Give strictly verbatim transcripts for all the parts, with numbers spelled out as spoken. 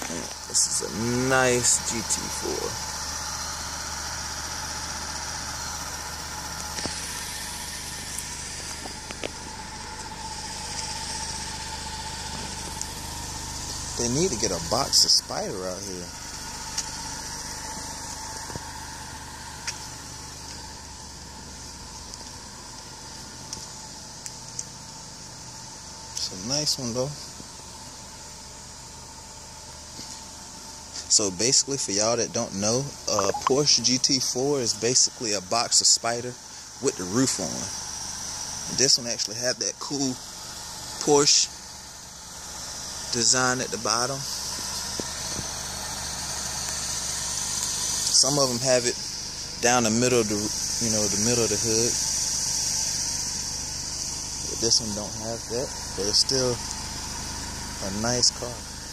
This is a nice G T four. They need to get a box of Spider out here. It's a nice one though. So basically, for y'all that don't know, uh, Porsche G T four is basically a box of Spider with the roof on. And this one actually had that cool Porsche design at the bottom. Some of them have it down the middle of the, you know, the middle of the hood. But this one don't have that, but it's still a nice car.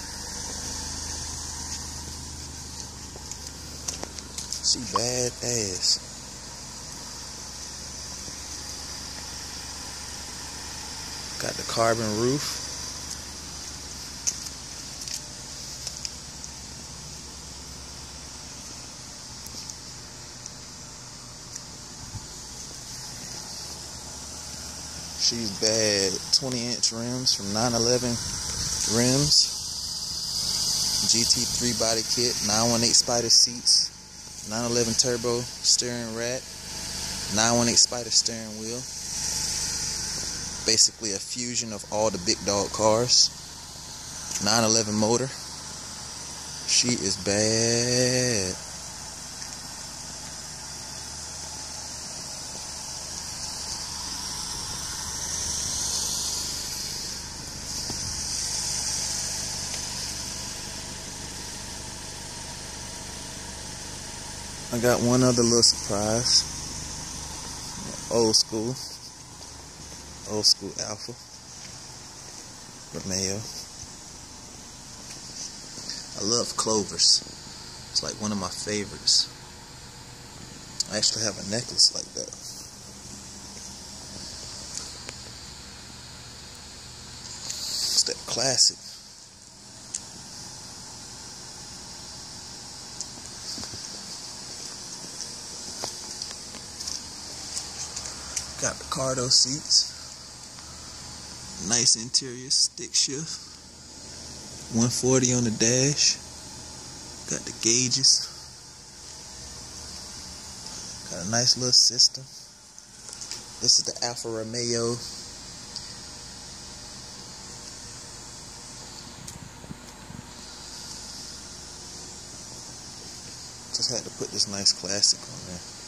She bad ass. Got the carbon roof. She's bad. twenty inch rims from nine eleven rims. G T three body kit. nine one eight Spider seats. nine eleven turbo steering rack. nine one eight Spider steering wheel. Basically a fusion of all the big dog cars. nine eleven motor. She is bad. I got one other little surprise. Old school. Old school Alfa Romeo. I love Clovers. It's like one of my favorites. I actually have a necklace like that. It's that classic. Got the Cardo seats. Nice interior, stick shift. one forty on the dash. Got the gauges. Got a nice little system. This is the Alfa Romeo. Just had to put this nice classic on there.